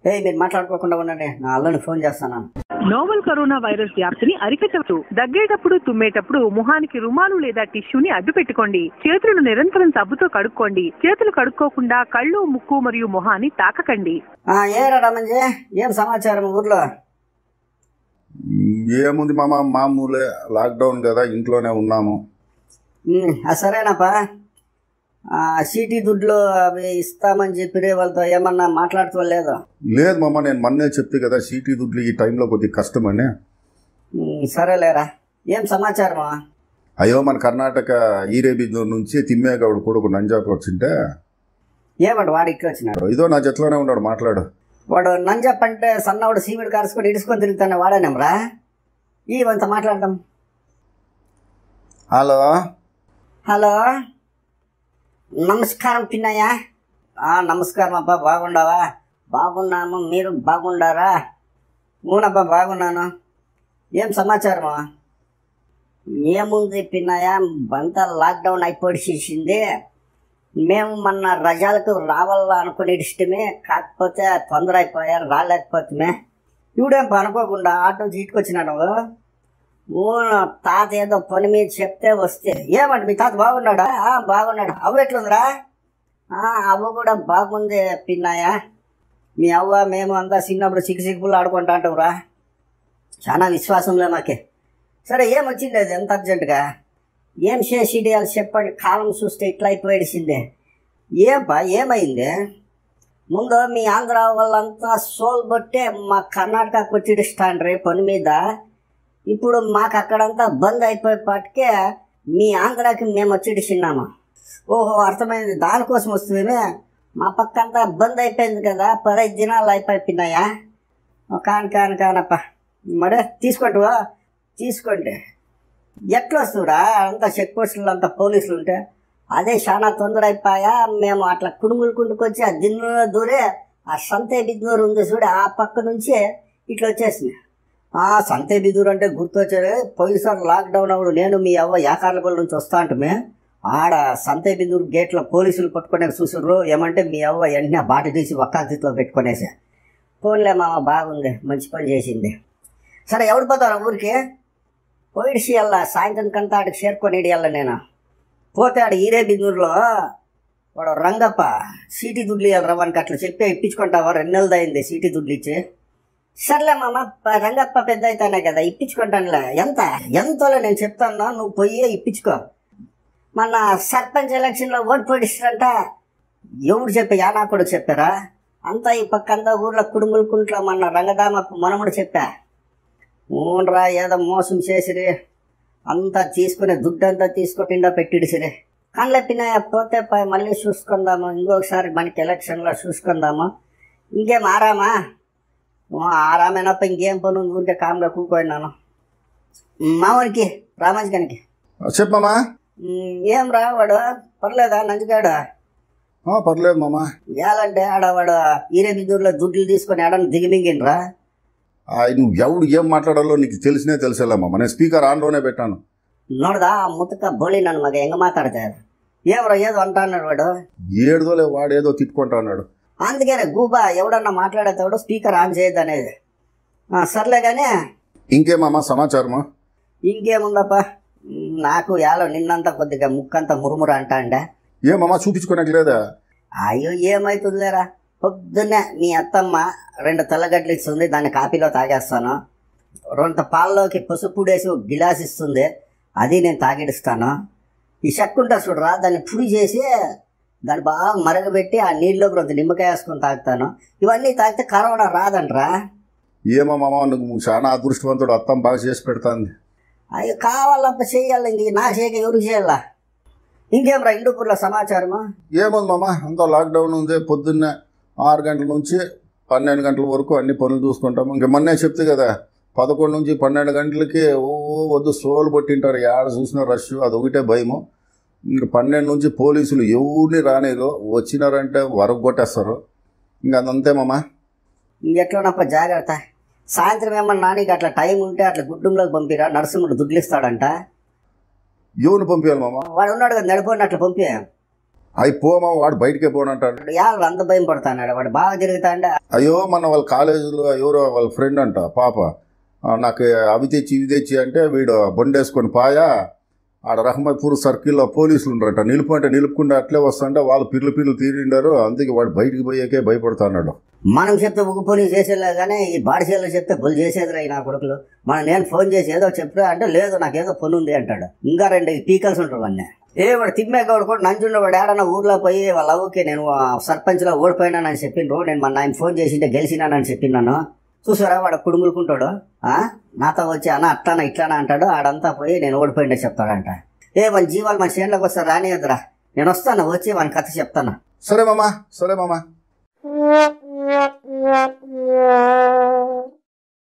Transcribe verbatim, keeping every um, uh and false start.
హే మీరు మాట్లాడుకోకుండా ఉండండి, నా అల్లుని ఫోన్ చేస్తాను. నోవల్ కరోనా వైరస్ వ్యాప్తిని అరికట్టవచ్చు. దగ్గేటప్పుడు తుమ్మేటప్పుడు ముఖానికి రుమాలు లేదా టిష్యూని అడ్డు పెట్టుకోండి. చేతులను నిరంతరం సబ్బుతో కడుక్కోండి. చేతులు కడుక్కోకుండా కళ్ళు, ముక్కు మరియు ముఖాన్ని తాకకండి. ఏరా రమంజీ, ఏం సమాచారం ఊర్లో? ఏముంది మామ, మామూలే. లాక్డౌన్ కదా, ఇంట్లోనే ఉన్నాము. సరేనప్పా. సీటీ దుడ్లు అవి ఇస్తామని చెప్పి వాళ్ళతో ఏమన్నా మాట్లాడుతూ లేదు? లేదు మామ, నేను మొన్నే చెప్తే కదా సీటీ దుడ్లు ఈ టైంలో కొద్దిగా కష్టమని. సరేలేరా, ఏం సమాచారమా? అయ్యో, మన కర్ణాటక ఈరేబిజూర్ నుంచి తిమ్మేగౌడు కొడుకు నంజాకు వచ్చింటే. ఏమంట వాడు ఇక్కడ వచ్చినాడు? ఇదో నా జట్లోనే ఉన్నాడు, మాట్లాడు. వాడు నంజప్ అంటే సన్నవాడు సీమిడి కారుసుకొని ఇడుచుకొని తిరుగుతాను వాడానేమరా. ఇవంత మాట్లాడదాం. హలో హలో, నమస్కారం పిన్నయ్య. నమస్కారం అబ్బా, బాగుండావా? బాగున్నాము, మీరు బాగుండారా? ఊనబ్బా బాగున్నాను. ఏం సమాచారమా? ఏముంది పిన్నయ్య, అంతా లాక్డౌన్ అయిపోయింది. మేము మొన్న రజాలకు రావాలా అనుకుని ఇష్టమే, కాకపోతే తొందర అయిపోయారు, రాలేకపోతే. ఇవిడేం అనుకోకుండా ఆటో చీటుకొచ్చినాడు. ఊను తాత ఏదో పని మీద చెప్తే వస్తే. ఏమంటే మీ తాత బాగున్నాడా? బాగున్నాడు. అవ్వ ఎట్లుందిరా? అవ్వ కూడా బాగుంది పిన్నయ్య. మీ అవ్వ మేము అంతా చిన్నప్పుడు సిగ్గు సిగ్గులు ఆడుకుంటా అంటావురా. చాలా విశ్వాసంలే మాకే. సరే, ఏమొచ్చింది అది ఎంత అర్జెంటుగా? ఏం చేసిడియాలి చెప్పండి. కాలం చూస్తే ఇట్లా అయిపోయేసిందే. ఏం బా ఏమైంది? ముందు మీ ఆంధ్ర వాళ్ళంతా సోల్ బట్టే మా కర్ణాటకకు వచ్చిడిస్తాండ్రి పని మీద. ఇప్పుడు మాకు అక్కడంతా బంద్ అయిపోయేపాటికే మీ ఆంధ్రాకి మేము వచ్చిడిస్తున్నాము. ఓహో, అర్థమైంది. దానికోసం వస్తుందేమే. మా పక్క అంతా బంద్ అయిపోయింది కదా, పదహైదు దినాలు అయిపోయినాయా? కాను కాను కానప్ప. మరే తీసుకుంటావా? తీసుకోండి. ఎట్లా వస్తువురా అంతా చెక్ పోస్టులు అంతా పోలీసులు ఉంటే? అదే చాలా తొందర అయిపోయా. మేము అట్లా కుడుములుకుంటుకు వచ్చి ఆ దిన్నులో దూరే ఆ సంతే బిద్దూరు ఉంది చూడే, ఆ పక్క నుంచి ఇట్లా వచ్చేసింది. సంతే బిద్దూరు అంటే గుర్తొచ్చాడు. పోయినసారి లాక్డౌన్ అప్పుడు నేను మీ అవ్వ యాకార్లపల్లి నుంచి వస్తా అంటమే. ఆడ సంతే బిద్దూరు గేట్లో పోలీసులు పట్టుకునే చూసారు. ఏమంటే మీ అవ్వ వెంటనే బాట తీసి ఒక్కాతితో పెట్టుకునేసా. ఫోన్లే మామ, బాగుంది, మంచి పని చేసింది. సరే, ఎవడు పోతారా ఊరికి? పోయిడిసి వెళ్ళా, సాయంత్రం కంతా ఆడికి చేరుకొని వెళ్ళా నేను. పోతే ఆడ ఈరేబిద్దూరులో వాడు రంగప్ప సీటీ దుడ్లు ఇవ్వాలి వానికి అట్లా చెప్పి ఇప్పించుకుంటావా? రెండు నెలలు అయింది సీటీ దుడ్లు ఇచ్చి. సర్లే మామ, రంగప్ప పెద్ద అవుతానే కదా, ఇప్పించుకుంటానులే. ఎంత ఎంతలో నేను చెప్తాను, నువ్వు పోయి ఇప్పించుకో. మన సర్పంచ్ ఎలక్షన్లో ఓటు పొడిస్తారంట. ఎవరు చెప్పా? యానా కూడా చెప్పారా? అంతా ఈ పక్క అంతా ఊర్లో కుడుములుకుంట్లో మన రంగదామప్ప మనముడు చెప్పా. ఊనరా, ఏదో మోసం చేసిరి, అంతా తీసుకునే దుడ్డంతా తీసుకుంటుండో పెట్టిడిసిరే. కళ్ళెప్పినా పోతే మళ్ళీ చూసుకుందాము, ఇంకొకసారి మనకి ఎలక్షన్లో చూసుకుందాము. ఇంకేం ఆరామా? ఆరామేనప్ప, ఇంకేం పని ఊరికే కామ్గా కూకోయినాను. మామూనికి రామాజగానికి చెప్పమ్మా. ఏం రా వాడు పర్లేదా నంజుగాడు? పర్లేదు మామ. ఏలంటే ఆడవాడు ఈరేబిద్దూరులో దుడ్లు తీసుకొని ఆడని దిగిమింగినరా. నువ్వు ఎవడు ఏం మాట్లాడాలో నీకు తెలిసినే తెలిసేలా మామ. నేను స్పీకర్ ఆన్లోనే పెట్టాను. నోడదా ముతక బోళి నన్ను మగ ఎంగ మాట్లాడతారు. ఏమరా ఏదో అంటా అన్నాడు వాడు. ఏడుదోలే, వాడు ఏదో తిట్టుకుంటా అన్నాడు. అందుకనే గూబా ఎవడన్నా మాట్లాడేతాడు స్పీకర్ ఆన్ చేయద్దు అనేది. సర్లే కానీ ఇంకేమమ్మా సమాచారమా? ఇంకేముందప్పా, నాకు యాలో నిన్నంతా కొద్దిగా ముక్కంతా మురుమురు అంటా అండే. ఏమమ్మా చూపించుకోనట్లేదా? అయ్యో ఏమైతుందిలేరా, పొద్దున్నే మీ అత్తమ్మ రెండు తెల్లగడ్డలు ఇస్తుంది, దాన్ని కాపీలో తాగేస్తాను. రెండు పాల్లోకి పసుపు వేసి ఒక గిలాస్ ఇస్తుంది, అది నేను తాగిడిస్తాను. ఈ చెక్కుంటా చూడరా, దాన్ని పుడి చేసి దాన్ని బాగా మరగబెట్టి ఆ నీళ్ళలోకి రెండు నిమ్మకాయ వేసుకొని తాగుతాను. ఇవన్నీ తాగితే కరోనా రాదంట్రా. ఏమమ్మా నువ్వు చాలా అదృష్టవంతుడు, అత్తమ్మ బాగా చేసి పెడతాంది. అవి కావాలప్ప చెయ్యాలి, ఇంక నా చేయక ఎవరు చేయాలా? ఇంకేమరా ఇండుపూర్లో సమాచారమా? ఏముంది మామ, అంతా లాక్డౌన్ ఉంది. పొద్దున్నే ఆరు గంటల నుంచి పన్నెండు గంటల వరకు అన్ని పనులు చూసుకుంటాము. ఇంక మొన్నే చెప్తే కదా, పదకొండు నుంచి పన్నెండు గంటలకి ఓ వద్దు సోలు పట్టింటారు, ఏడ చూసిన రష్, అదొకటే భయము. ఇంక పన్నెండు నుంచి పోలీసులు ఎవరిని రానేదో, వచ్చినారంటే వరకు కొట్టేస్తారు. ఇంక అదంతే మామ. ఇంకెట్లోనప్ప జాగ్రత్త. సాయంత్రం ఏమన్నా నానికి అట్లా టైం ఉంటే అట్లా గుడ్డంలోకి పంపిరా, నరసింహుడు దుడ్లిస్తాడంట. ఎవరిని పంపించాలి మామ? వాడు ఉన్నాడు కదా నడిపోండి, అట్లా పంపి. అవి పోమా వాడు బయటికే పోనంటాడు. యాళ్ళు అంత భయం పడతాడు వాడు బాగా తిరుగుతా అంటే. అయ్యో మన వాళ్ళ కాలేజీలో ఎవరో వాళ్ళ ఫ్రెండ్ అంట పాప, నాకు అవి తెచ్చి ఇవి తెచ్చి అంటే వీడు బండేసుకొని పాయా ఆడ రహమత్పూర్ సర్కిల్లో పోలీసులు ఉండరట, నిలుపుంటే నిలుపుకుండా అట్లే వస్తుంటే వాళ్ళు పిర్లు పిర్లు తీరిండారు, అందుకే వాడు బయటికి పోయాకే భయపడుతున్నాడు. మనం చెప్తే ఉగ్గు పని చేసేలే కానీ ఈ బాడిసేలో చెప్తే బుల్ చేసేదిరా నా కొడుకులు. మనం నేను ఫోన్ చేసి ఏదో చెప్తా అంటే లేదు నాకేదో పని ఉంది అంటాడు. ఇంకా రెండు పీకల్స్ ఉంటారు అన్నీ. ఏ వాడు తిమ్మేగౌడు కూడా నంచుండే వాడు ఏడన్నా ఊర్లో పోయి వాళ్ళ అవ్వకి నేను సర్పంచ్లో ఓడిపోయినానని చెప్పిండ్రు, నేను మన ఆయన ఫోన్ చేసింటే గెలిచినానని చెప్పినాను. చూసారా వాడు కుడుములుకుంటాడు, నాతో వచ్చి అన్న అట్లానా ఇట్లానా అంటాడు. ఆడంతా పోయి నేను ఓడిపోయిండే చెప్తాడంట. ఏ మన జీవాలు మన చేనులోకి వస్తారు రానియద్దురా, నేను వస్తాను వచ్చి వాని కథ చెప్తాను. సరే మామా, సరే మామా.